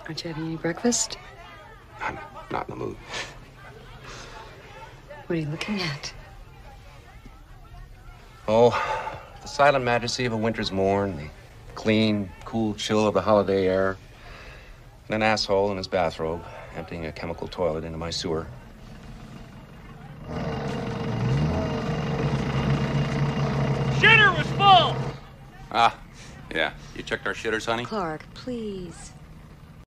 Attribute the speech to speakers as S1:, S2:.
S1: Aren't you having any breakfast?
S2: I'm not in the mood.
S1: What are you looking at?
S2: Oh, the silent majesty of a winter's morn, the clean, cool chill of the holiday air, and an asshole in his bathrobe emptying a chemical toilet into my sewer.
S3: Shitter was full!
S2: Ah, yeah. You checked our shitters, honey?
S1: Clark, please.